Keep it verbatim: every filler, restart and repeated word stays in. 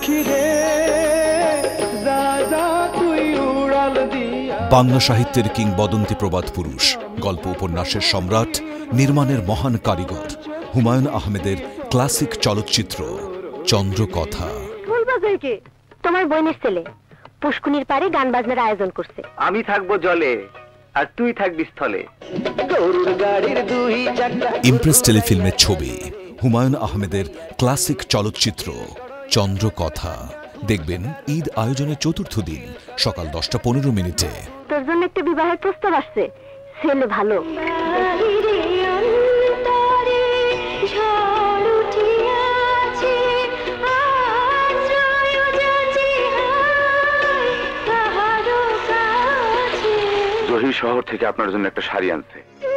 পাখি রে রাজা তুই উড়াল দিয়া। বাংলা সাহিত্যের কিংবদন্তি প্রবাদ পুরুষ, গল্প উপন্যাসের সম্রাট, নির্মাণের মহান কারিগর হুমায়ুন আহমেদের ক্লাসিক চলচ্চিত্র চন্দ্রকথা। তোমার বোনের ছেলে পুষ্কুনির পারে গান বাজনার আয়োজন করছে। আমি থাকবো জলে আর তুই থাকবি স্থলে। ইমপ্রেস টেলিফিল্মের ছবি হুমায়ুন আহমেদের ক্লাসিক চলচ্চিত্র চন্দ্রকথা। দেখবেন ঈদ আয়োজনের চতুর্থ দিন সকাল দশটা পনেরো মিনিটে। তোর জন্য একটা বিবাহের প্রস্তাব আসছে, ছেলে ভালো। জহির শহর থেকে আপনার জন্য একটা শাড়ি আনছে।